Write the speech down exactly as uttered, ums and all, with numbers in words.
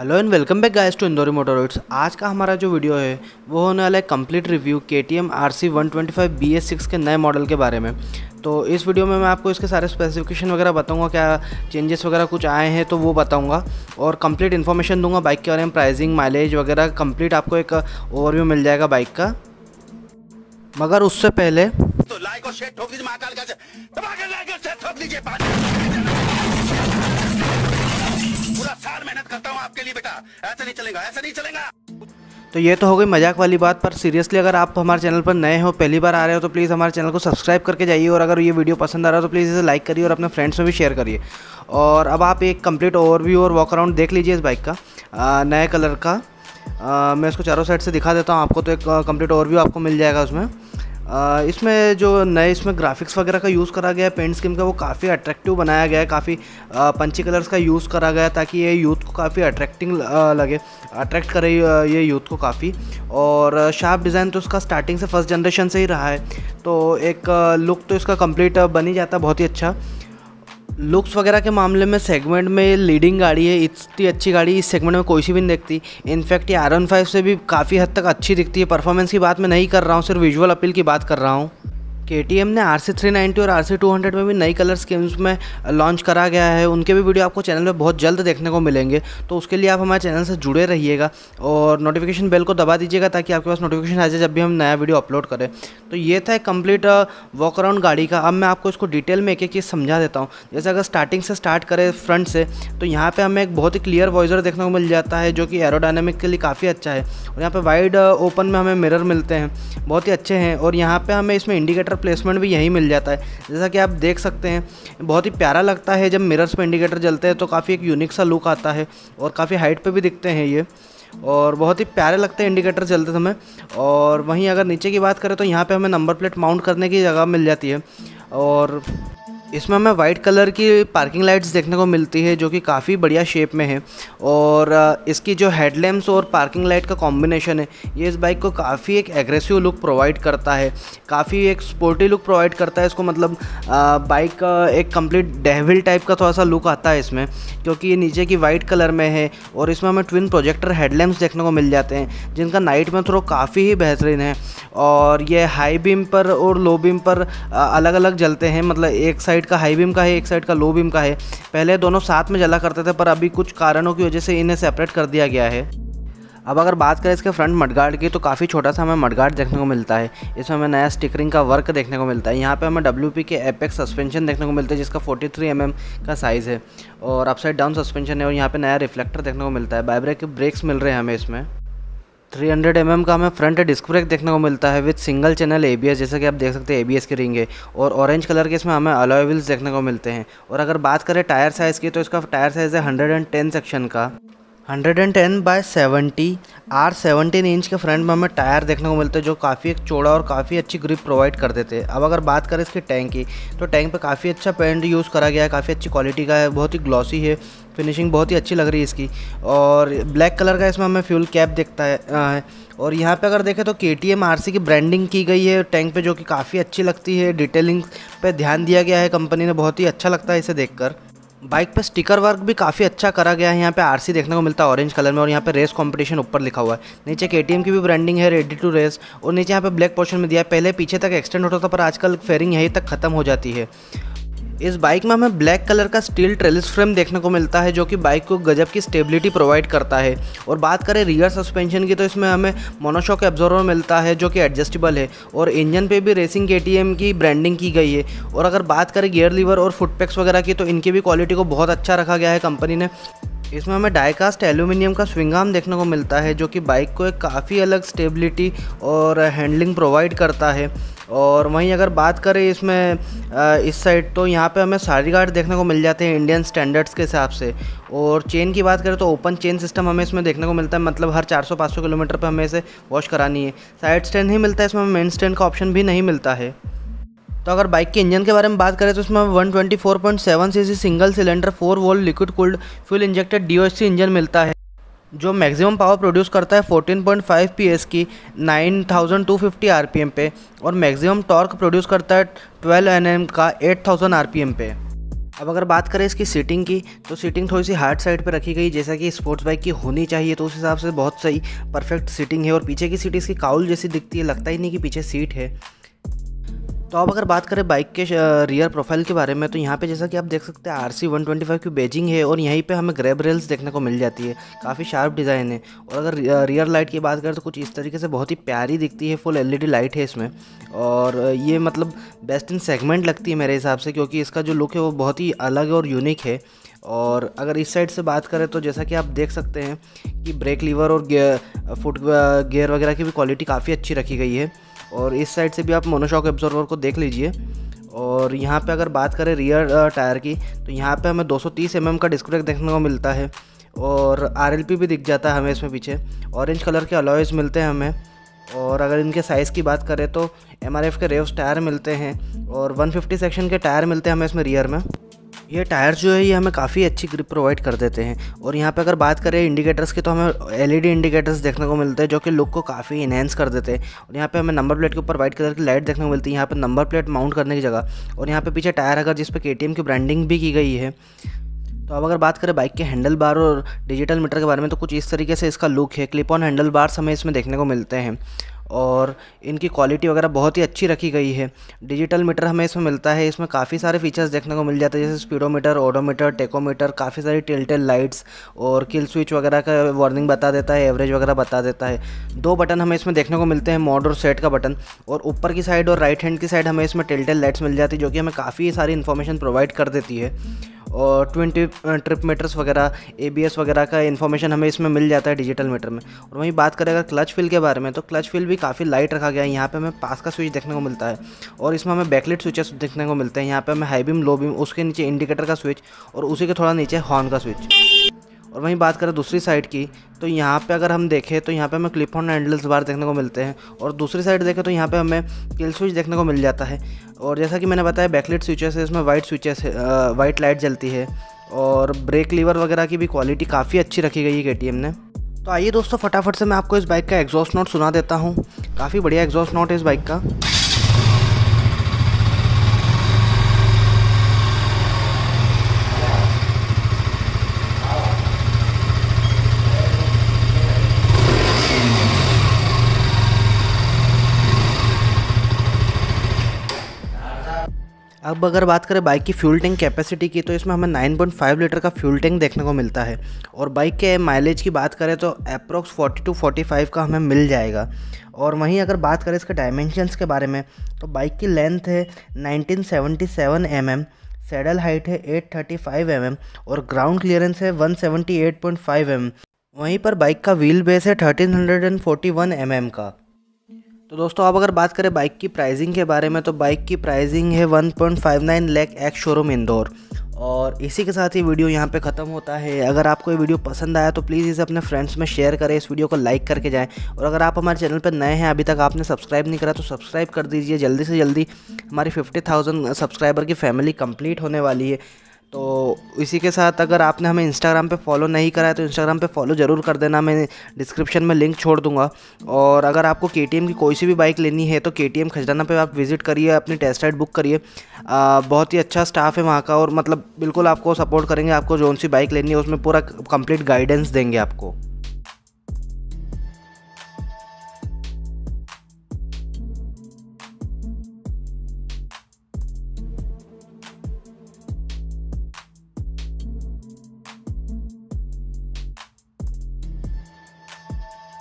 Hello and welcome back guys to Indori motorwords. आज का हमारा जो वीडियो है वो होने वाला है कंप्लीट रिव्यू के T M R C one twenty five B S six के नए मॉडल के बारे में। तो इस वीडियो में मैं आपको इसके सारे स्पेसिफिकेशन वगैरह बताऊंगा, क्या चेंजेस वगैरह कुछ आए हैं तो वो बताऊंगा और कंप्लीट इन्फॉर्मेशन दूंगा बाइक के बारे में, प्राइसिंग, माइलेज वगैरह कंप्लीट आपको एक ओवरव्यू मिल जाएगा बाइक का। मगर उससे पहले तो लाइक और शेयर ठोक दीजिए, महाकाल का दबा के लाइक और शेयर ठोक दीजिए। पूरा साल मेहनत करता हूँ आपके लिए बेटा, ऐसा नहीं चलेगा, ऐसा नहीं चलेगा। तो ये तो हो गई मजाक वाली बात, पर सीरियसली अगर आप हमारे चैनल पर नए हो, पहली बार आ रहे हो, तो प्लीज़ हमारे चैनल को सब्सक्राइब करके जाइए और अगर ये वीडियो पसंद आ रहा हो तो प्लीज़ इसे लाइक करिए और अपने फ्रेंड्स में भी शेयर करिए। और अब आप एक कंप्लीट ओवरव्यू और वॉक अराउंड देख लीजिए इस बाइक का, आ, नए कलर का। आ, मैं इसको चारों साइड से दिखा देता हूँ आपको, तो एक कंप्लीट ओवरव्यू आपको मिल जाएगा उसमें। आ, इसमें जो नए इसमें ग्राफिक्स वगैरह का यूज़ करा गया है, पेंट स्कीम का, वो काफ़ी अट्रैक्टिव बनाया गया है, काफ़ी पंची कलर्स का यूज़ करा गया है ताकि ये यूथ को काफ़ी अट्रैक्टिंग लगे, अट्रैक्ट करे ये यूथ को काफ़ी। और शार्प डिज़ाइन तो इसका स्टार्टिंग से फर्स्ट जनरेशन से ही रहा है, तो एक लुक तो इसका कंप्लीट बन ही जाता है बहुत ही अच्छा। लुक्स वगैरह के मामले में सेगमेंट में लीडिंग गाड़ी है, इतनी अच्छी गाड़ी इस सेगमेंट में कोई सी भी नहीं दिखती। इनफैक्ट ये आर वन फाइव से भी काफ़ी हद तक अच्छी दिखती है। परफॉर्मेंस की बात मैं नहीं कर रहा हूँ, सिर्फ विजुअल अपील की बात कर रहा हूँ। के टी एम ने आर सी थ्री नाइंटी और आर सी टू हंड्रेड में भी नई कलर स्कीम्स में लॉन्च करा गया है, उनके भी वीडियो आपको चैनल में बहुत जल्द देखने को मिलेंगे। तो उसके लिए आप हमारे चैनल से जुड़े रहिएगा और नोटिफिकेशन बेल को दबा दीजिएगा ताकि आपके पास नोटिफिकेशन आ जाए जब भी हम नया वीडियो अपलोड करें। तो ये था एक कंप्लीट वॉक अराउंड गाड़ी का। अब मैं आपको इसको डिटेल में एक एक चीज़ समझा देता हूँ। जैसे अगर स्टार्टिंग से स्टार्ट करें फ्रंट से, तो यहाँ पर हमें एक बहुत ही क्लियर वॉइजर देखने को मिल जाता है जो कि एरोडायनेमिक के लिए काफ़ी अच्छा है। और यहाँ पर वाइड ओपन में हमें मिरर मिलते हैं, बहुत ही अच्छे हैं। और यहाँ पर हमें इसमें इंडिकेटर प्लेसमेंट भी यही मिल जाता है, जैसा कि आप देख सकते हैं। बहुत ही प्यारा लगता है जब मिरर्स पे इंडिकेटर जलते हैं, तो काफ़ी एक यूनिक सा लुक आता है और काफ़ी हाइट पे भी दिखते हैं ये, और बहुत ही प्यारे लगते हैं इंडिकेटर जलते समय। और वहीं अगर नीचे की बात करें तो यहाँ पे हमें नंबर प्लेट माउंट करने की जगह मिल जाती है। और इसमें हमें वाइट कलर की पार्किंग लाइट्स देखने को मिलती है जो कि काफ़ी बढ़िया शेप में है। और इसकी जो हेडलैम्प्स और पार्किंग लाइट का कॉम्बिनेशन है, ये इस बाइक को काफ़ी एक एग्रेसिव लुक प्रोवाइड करता है, काफ़ी एक स्पोर्टी लुक प्रोवाइड करता है इसको। मतलब बाइक का एक कंप्लीट डेविल टाइप का थोड़ा सा लुक आता है इसमें, क्योंकि ये नीचे की वाइट कलर में है। और इसमें हमें ट्विन प्रोजेक्टर हेडलैम्प्स देखने को मिल जाते हैं जिनका नाइट में थ्रो काफ़ी ही बेहतरीन है। और ये हाई बीम पर और लो बीम पर अलग अलग जलते हैं, मतलब एक साइड का हाई बीम का है, एक साइड का लो बीम का है। पहले दोनों साथ में जला करते थे, पर अभी कुछ कारणों की वजह से इन्हें सेपरेट कर दिया गया है। अब अगर बात करें इसके फ्रंट मडगार्ड की, तो काफ़ी छोटा सा हमें मडगार्ड देखने को मिलता है। इसमें हमें नया स्टिकरिंग का वर्क देखने को मिलता है। यहाँ पे हमें डब्ल्यू पी के एपेक्स सस्पेंशन देखने को मिलता है जिसका फोर्टी थ्री एम एम का साइज़ है और अपसाइड डाउन सस्पेंशन है। और यहाँ पे नया रिफ्लेक्टर देखने को मिलता है। बाइब्रेक के ब्रेक्स मिल रहे हैं हमें इसमें। थ्री हंड्रेड एम एम का हमें फ्रंट डिस्क ब्रेक देखने को मिलता है with single channel A B S, जैसा कि आप देख सकते हैं ए बी एस की रिंग है। और ऑरेंज कलर के इसमें हमें अलॉय व्हील्स देखने को मिलते हैं। और अगर बात करें टायर साइज़ की, तो इसका टायर साइज़ है हंड्रेड एंड टेन सेक्शन का, hundred and ten by seventy. R seventeen inch के फ्रंट में हमें टायर देखने को मिलते हैं जो काफ़ी एक चौड़ा और काफ़ी अच्छी ग्रिप प्रोवाइड कर देते हैं। अब अगर बात करें इसके टैंक की, तो टैंक पे काफ़ी अच्छा पेंट यूज़ करा गया है, काफ़ी अच्छी क्वालिटी का है, बहुत ही ग्लॉसी है, फिनिशिंग बहुत ही अच्छी लग रही है इसकी। और ब्लैक कलर का इसमें हमें फ्यूल कैप दिखता है। और यहाँ पे अगर देखें तो के टी एम आर सी की ब्रांडिंग की गई है टैंक पे, जो कि काफ़ी अच्छी लगती है। डिटेलिंग पे ध्यान दिया गया है कंपनी ने, बहुत ही अच्छा लगता है इसे देखकर। बाइक पे स्टिकर वर्क भी काफ़ी अच्छा करा गया है। यहाँ पे आर सी देखने को मिलता है ऑरेंज कलर में, और यहाँ पे रेस कंपटीशन ऊपर लिखा हुआ है। नीचे के टी एम की भी ब्रांडिंग है, रेडी टू रेस। और नीचे यहाँ पे ब्लैक पोर्शन में दिया है। पहले पीछे तक एक्सटेंड होता था, पर आजकल फेयरिंग यहीं तक ख़त्म हो जाती है। इस बाइक में हमें ब्लैक कलर का स्टील ट्रेलिस फ्रेम देखने को मिलता है जो कि बाइक को गजब की स्टेबिलिटी प्रोवाइड करता है। और बात करें रियर सस्पेंशन की, तो इसमें हमें मोनोशॉक एब्जॉर्बर मिलता है जो कि एडजस्टेबल है। और इंजन पे भी रेसिंग के टी एम की ब्रांडिंग की गई है। और अगर बात करें गियर लीवर और फुटपैक्स वगैरह की, तो इनकी भी क्वालिटी को बहुत अच्छा रखा गया है कंपनी ने। इसमें हमें डाइकास्ट एल्यूमिनियम का स्विंग आर्म देखने को मिलता है जो कि बाइक को एक काफ़ी अलग स्टेबिलिटी और हैंडलिंग प्रोवाइड करता है। और वहीं अगर बात करें इसमें इस साइड, तो यहाँ पे हमें सारी गार्ड देखने को मिल जाते हैं इंडियन स्टैंडर्ड्स के हिसाब से। और चेन की बात करें तो ओपन चेन सिस्टम हमें इसमें देखने को मिलता है, मतलब हर चार सौ पाँच सौ किलोमीटर पर हमें इसे वॉश करानी है। साइड स्टैंड ही मिलता है इसमें, मेन स्टैंड का ऑप्शन भी नहीं मिलता है। तो अगर बाइक के इंजन के बारे में बात करें तो इसमें one twenty four point seven C C single cylinder four volt liquid cooled fuel injected D O H C engine मिलता है, जो मैक्सिमम पावर प्रोड्यूस करता है fourteen point five P S की nine thousand two fifty R P M पे। और maximum torque produce करता है ट्वेल्व एन एम का eight thousand R P M पे। अब अगर बात करें इसकी सीटिंग की, तो सीटिंग थोड़ी सी हार्ड साइड पे रखी गई, जैसा कि स्पोर्ट्स बाइक की होनी चाहिए, तो उस हिसाब से बहुत सही परफेक्ट सीटिंग है। और पीछे की सीट इसकी काउल जैसी दिखती है, लगता ही नहीं कि पीछे सीट है। तो अब अगर बात करें बाइक के रियर प्रोफाइल के बारे में, तो यहाँ पे जैसा कि आप देख सकते हैं R C one twenty five की बैजिंग है और यहीं पे हमें ग्रैब रेल्स देखने को मिल जाती है, काफ़ी शार्प डिज़ाइन है। और अगर रियर लाइट की बात करें तो कुछ इस तरीके से बहुत ही प्यारी दिखती है, फुल एलईडी लाइट है इसमें। और ये मतलब बेस्ट इन सेगमेंट लगती है मेरे हिसाब से, क्योंकि इसका जो लुक है वो बहुत ही अलग और यूनिक है। और अगर इस साइड से बात करें तो जैसा कि आप देख सकते हैं कि ब्रेक लीवर और गियर फुट गियर वगैरह की भी क्वालिटी काफ़ी अच्छी रखी गई है। और इस साइड से भी आप मोनोशॉक एब्जॉर्वर को देख लीजिए। और यहाँ पे अगर बात करें रियर टायर की, तो यहाँ पे हमें दो सौ तीस एम एम का डिस्क ब्रेक देखने को मिलता है और आर एल पी भी दिख जाता है हमें इसमें पीछे। ऑरेंज कलर के अलॉयज़ मिलते हैं हमें। और अगर इनके साइज़ की बात करें तो एम आर एफ के रेव्स टायर मिलते हैं और वन फिफ्टी सेक्शन के टायर मिलते हैं हमें इसमें रियर में। ये टायर जो है ये हमें काफ़ी अच्छी ग्रिप प्रोवाइड कर देते हैं। और यहाँ पे अगर बात करें इंडिकेटर्स की, तो हमें एलईडी इंडिकेटर्स देखने को मिलते हैं जो कि लुक को काफ़ी इनहेंस कर देते हैं। और यहाँ पे हमें नंबर प्लेट के ऊपर वाइट कलर की लाइट देखने को मिलती है, यहाँ पे नंबर प्लेट माउंट करने की जगह। और यहाँ पे पीछे टायर अगर जिस पे केटीएम की ब्रांडिंग भी की गई है। तो अब अगर बात करें बाइक के हैंडल बार और डिजिटल मीटर के बारे में, तो कुछ इस तरीके से इसका लुक है। क्लिप ऑन हैंडल बार्स हमें इसमें देखने को मिलते हैं और इनकी क्वालिटी वगैरह बहुत ही अच्छी रखी गई है। डिजिटल मीटर हमें इसमें मिलता है, इसमें काफ़ी सारे फीचर्स देखने को मिल जाते हैं, जैसे स्पीडोमीटर, ओडोमीटर, टेकोमीटर, काफ़ी सारी टिल्टेल लाइट्स और किल स्विच वगैरह का वार्निंग बता देता है, एवरेज वगैरह बता देता है। दो बटन हमें इसमें देखने को मिलते हैं, मोड और सेट का बटन। और ऊपर की साइड और राइट हैंड की साइड हमें इसमें टिल्टेल लाइट्स मिल जाती है, जो कि हमें काफ़ी सारी इन्फॉर्मेशन प्रोवाइड कर देती है। और ट्वेंटी ट्रिप मीटर्स वगैरह, एबीएस वगैरह का इन्फॉर्मेशन हमें इसमें मिल जाता है डिजिटल मीटर में। और वहीं बात करें अगर क्लच फिल के बारे में, तो क्लच फिल भी काफ़ी लाइट रखा गया है। यहाँ पे हमें पास का स्विच देखने को मिलता है और इसमें हमें बैकलाइट स्विचेस देखने को मिलते हैं। यहाँ पे हमें हाई बीम, लो बीम, उसके नीचे इंडिकेटर का स्विच और उसी के थोड़ा नीचे हॉर्न का स्विच। और वहीं बात करें दूसरी साइड की, तो यहाँ पे अगर हम देखें तो यहाँ पे हमें क्लिप ऑन हैंडल्स बार देखने को मिलते हैं। और दूसरी साइड देखें तो यहाँ पे हमें किल स्विच देखने को मिल जाता है। और जैसा कि मैंने बताया बैकलाइट स्विचेस है, इसमें वाइट स्विचेस है, वाइट लाइट जलती है। और ब्रेक लीवर वगैरह की भी क्वालिटी काफ़ी अच्छी रखी गई है केटीएम ने। तो आइए दोस्तों फटाफट से मैं आपको इस बाइक का एग्जॉस्ट नोट सुना देता हूँ। काफ़ी बढ़िया एग्जॉस्ट नोट है इस बाइक का। अब अगर बात करें बाइक की फ्यूल टैंक कैपेसिटी की, तो इसमें हमें नाइन पॉइंट फाइव लीटर का फ्यूल टैंक देखने को मिलता है। और बाइक के माइलेज की बात करें तो approx forty to forty five का हमें मिल जाएगा। और वहीं अगर बात करें इसके डायमेंशंस के बारे में, तो बाइक की लेंथ है nineteen seventy seven m m, saddle height है eight thirty five m m और ग्राउंड क्लियरेंस है one seventy eight point five m m. वहीं पर बाइक का व्हील बेस है thirteen forty one m M का। तो दोस्तों अब अगर बात करें बाइक की प्राइसिंग के बारे में, तो बाइक की प्राइसिंग है one point five nine lakh ex showroom Indore. और इसी के साथ ही वीडियो यहाँ पे ख़त्म होता है। अगर आपको ये वीडियो पसंद आया तो प्लीज़ इसे अपने फ्रेंड्स में शेयर करें, इस वीडियो को लाइक करके जाएं। और अगर आप हमारे चैनल पर नए हैं, अभी तक आपने सब्सक्राइब नहीं करा, तो सब्सक्राइब कर दीजिए। जल्दी से जल्दी हमारी फिफ्टी थाउजेंड सब्सक्राइबर की फैमिली कंप्लीट होने वाली है। तो इसी के साथ अगर आपने हमें इंस्टाग्राम पे फॉलो नहीं करा है तो इंस्टाग्राम पे फॉलो ज़रूर कर देना, मैं डिस्क्रिप्शन में लिंक छोड़ दूंगा। और अगर आपको केटीएम की कोई सी भी बाइक लेनी है तो केटीएम खजराना पे आप विज़िट करिए, अपनी टेस्ट राइड बुक करिए। बहुत ही अच्छा स्टाफ है वहाँ का और मतलब बिल्कुल आपको सपोर्ट करेंगे। आपको जो सी बाइक लेनी है उसमें पूरा कंप्लीट गाइडेंस देंगे आपको।